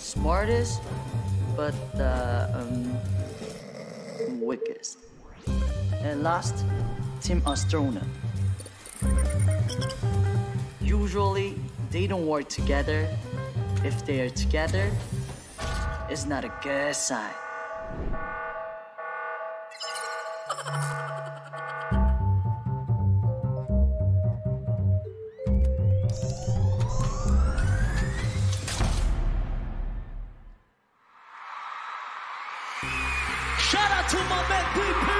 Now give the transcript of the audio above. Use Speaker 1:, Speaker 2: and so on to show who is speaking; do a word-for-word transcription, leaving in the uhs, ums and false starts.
Speaker 1: smartest, but the um, weakest. And last, team astronaut. Usually, they don't work together. If they are together, it's not a good sign.
Speaker 2: Shout out to my man,